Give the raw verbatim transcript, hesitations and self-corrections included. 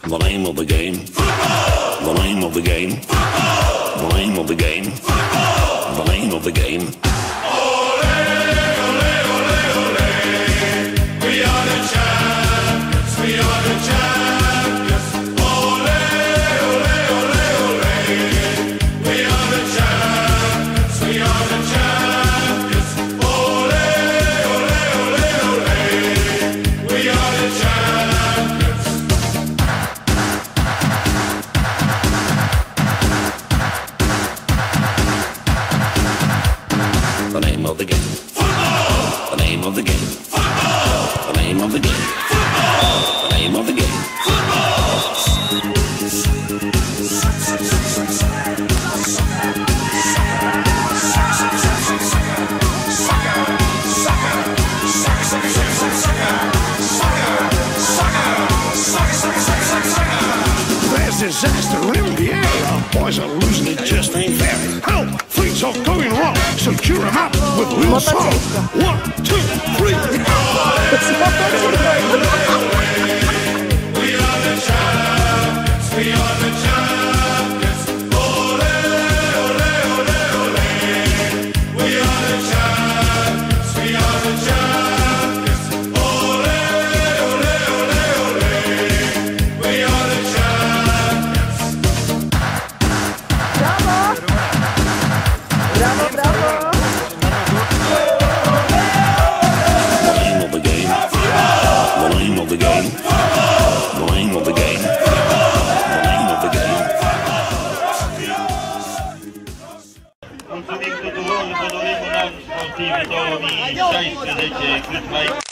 The name of the game. Football. The name of the game. Football. The name of the game. Football. The name of the game. Ole, ole, ole, ole. We are the champions. We are the champions. Ole, ole, ole, ole. We are the champions. We are the champions. Ole, ole, ole, ole. We are the champions. The name of the game. Football. The name of the game. Football. The name of the game. Football. The name of the game. There's disaster in the air. Boys are losing it, just ain't fair. Help! Things are going wrong, so cheer 'em up with a little song. One, two, three. We are the champions. We are the champions. Ole, ole, ole, ole. We are the champions. We are the champions. Ole, ole, ole, ole. We are the champions. Bravo, bravo. The name of the game. The name of the game. The name of the game. The name of the game. Mulțumim tuturor, vă dorim un an sportiv două mii șaisprezece cât mai